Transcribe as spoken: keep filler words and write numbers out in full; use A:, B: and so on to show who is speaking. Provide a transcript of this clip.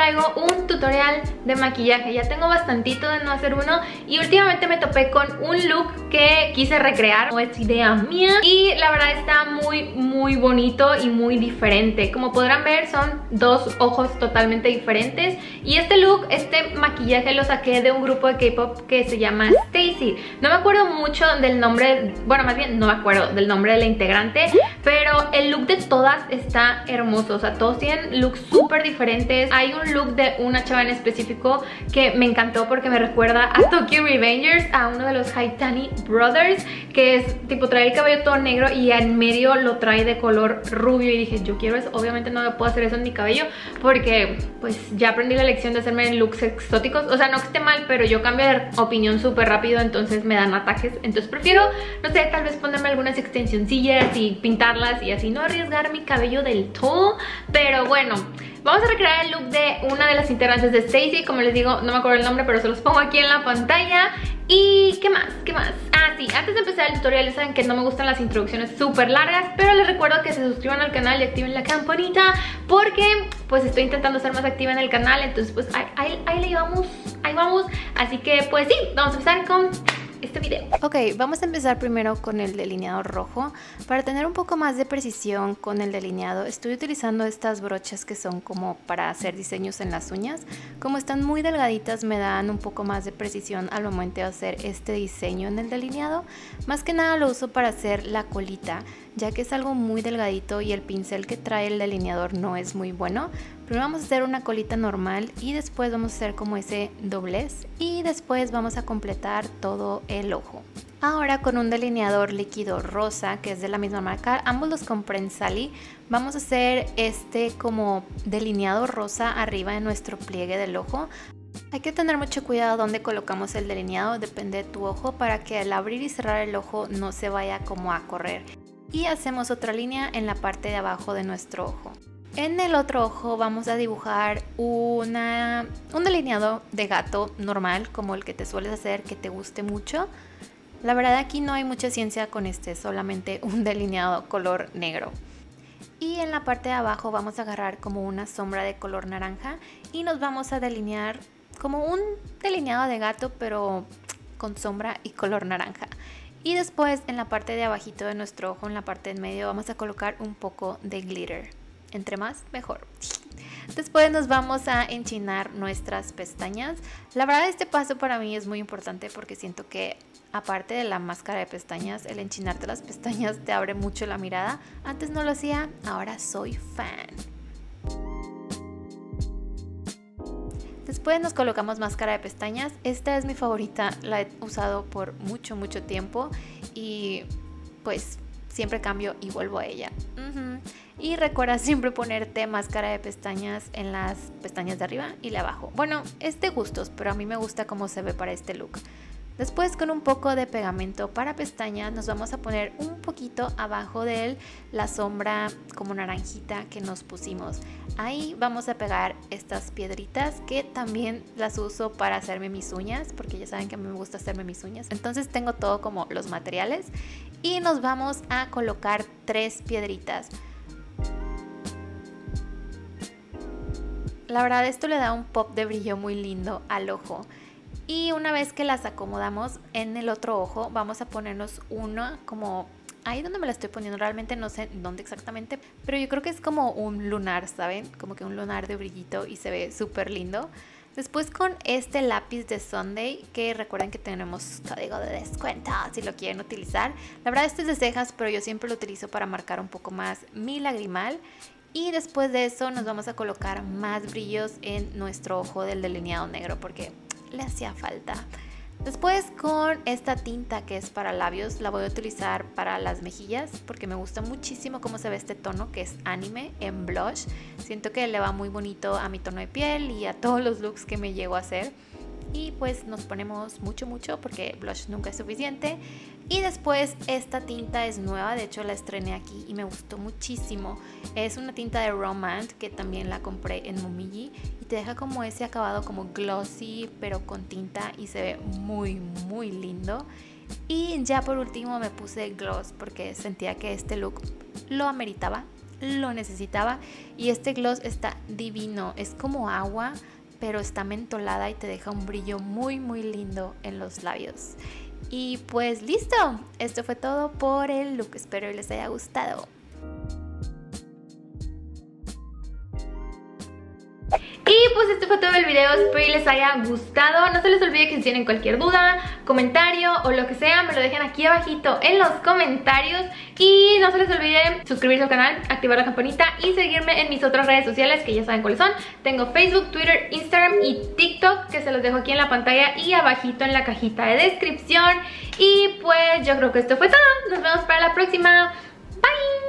A: traigo un tutorial de maquillaje. Ya tengo bastantito de no hacer uno y últimamente me topé con un look que quise recrear. No es idea mía y la verdad está muy muy bonito y muy diferente. Como podrán ver, son dos ojos totalmente diferentes y este look, este maquillaje lo saqué de un grupo de K-pop que se llama Stacy. No me acuerdo mucho del nombre, bueno, más bien no me acuerdo del nombre de la integrante, pero el look de todas está hermoso. O sea, todos tienen looks súper diferentes. Hay un look de una chava en específico que me encantó porque me recuerda a Tokyo Revengers, a uno de los Haitani Brothers, que es tipo, trae el cabello todo negro y en medio lo trae de color rubio y dije, yo quiero eso. Obviamente no me puedo hacer eso en mi cabello porque pues ya aprendí la lección de hacerme looks exóticos. O sea, no que esté mal, pero yo cambio de opinión súper rápido, entonces me dan ataques. Entonces prefiero, no sé, tal vez ponerme algunas extensioncillas y pintarlas y así no arriesgar mi cabello del todo. Pero bueno, vamos a recrear el look de una de las integrantes de Stacy. Como les digo, no me acuerdo el nombre, pero se los pongo aquí en la pantalla. ¿Y qué más? ¿Qué más? Ah, sí, antes de empezar el tutorial, ya saben que no me gustan las introducciones súper largas, pero les recuerdo que se suscriban al canal y activen la campanita porque pues estoy intentando ser más activa en el canal. Entonces pues ahí, ahí, ahí le vamos, ahí vamos. Así que pues sí, vamos a empezar con este video.
B: Ok, vamos a empezar primero con el delineado rojo. Para tener un poco más de precisión con el delineado, estoy utilizando estas brochas que son como para hacer diseños en las uñas. Como están muy delgaditas, me dan un poco más de precisión al momento de hacer este diseño en el delineado. Más que nada lo uso para hacer la colita, ya que es algo muy delgadito y el pincel que trae el delineador no es muy bueno. Primero vamos a hacer una colita normal y después vamos a hacer como ese doblez y después vamos a completar todo el ojo. Ahora con un delineador líquido rosa que es de la misma marca, ambos los compré en Sally, vamos a hacer este como delineado rosa arriba de nuestro pliegue del ojo. Hay que tener mucho cuidado donde colocamos el delineado, depende de tu ojo, para que al abrir y cerrar el ojo no se vaya como a correr. Y hacemos otra línea en la parte de abajo de nuestro ojo. En el otro ojo vamos a dibujar una, un delineado de gato normal, como el que te sueles hacer, que te guste mucho. La verdad aquí no hay mucha ciencia con este, solamente un delineado color negro. Y en la parte de abajo vamos a agarrar como una sombra de color naranja y nos vamos a delinear como un delineado de gato, pero con sombra y color naranja. Y después en la parte de abajito de nuestro ojo, en la parte en medio, vamos a colocar un poco de glitter. Entre más, mejor. Después nos vamos a enchinar nuestras pestañas. La verdad este paso para mí es muy importante porque siento que aparte de la máscara de pestañas, el enchinarte las pestañas te abre mucho la mirada. Antes no lo hacía, ahora soy fan. Después nos colocamos máscara de pestañas. Esta es mi favorita, la he usado por mucho mucho tiempo y pues siempre cambio y vuelvo a ella. Uh-huh. Y recuerda siempre ponerte máscara de pestañas en las pestañas de arriba y de abajo. Bueno, es de gustos, pero a mí me gusta cómo se ve para este look. Después con un poco de pegamento para pestañas nos vamos a poner un poquito abajo de él la sombra como naranjita que nos pusimos. Ahí vamos a pegar estas piedritas que también las uso para hacerme mis uñas, porque ya saben que a mí me gusta hacerme mis uñas. Entonces tengo todo como los materiales y nos vamos a colocar tres piedritas. La verdad esto le da un pop de brillo muy lindo al ojo. Y una vez que las acomodamos en el otro ojo, vamos a ponernos uno como ahí donde me la estoy poniendo. Realmente no sé dónde exactamente, pero yo creo que es como un lunar, ¿saben? Como que un lunar de brillito y se ve súper lindo. Después con este lápiz de Sunday, que recuerden que tenemos código de descuento si lo quieren utilizar. La verdad este es de cejas, pero yo siempre lo utilizo para marcar un poco más mi lagrimal. Y después de eso nos vamos a colocar más brillos en nuestro ojo del delineado negro porque le hacía falta. Después con esta tinta que es para labios, la voy a utilizar para las mejillas porque me gusta muchísimo cómo se ve este tono que es anime en blush. Siento que le va muy bonito a mi tono de piel y a todos los looks que me llego a hacer. Y pues nos ponemos mucho mucho porque blush nunca es suficiente. Y después esta tinta es nueva, de hecho la estrené aquí y me gustó muchísimo. Es una tinta de Romand que también la compré en Momiji y te deja como ese acabado como glossy pero con tinta y se ve muy muy lindo. Y ya por último me puse gloss porque sentía que este look lo ameritaba. lo necesitaba. Y este gloss está divino, es como agua, pero está mentolada y te deja un brillo muy muy lindo en los labios. Y pues listo, esto fue todo por el look, espero que les haya gustado.
A: Y pues este fue todo el video, espero que les haya gustado. No se les olvide que si tienen cualquier duda, comentario o lo que sea, me lo dejen aquí abajito en los comentarios. Y no se les olvide suscribirse al canal, activar la campanita y seguirme en mis otras redes sociales que ya saben cuáles son. Tengo Facebook, Twitter, Instagram y TikTok, que se los dejo aquí en la pantalla y abajito en la cajita de descripción. Y pues yo creo que esto fue todo, nos vemos para la próxima. Bye.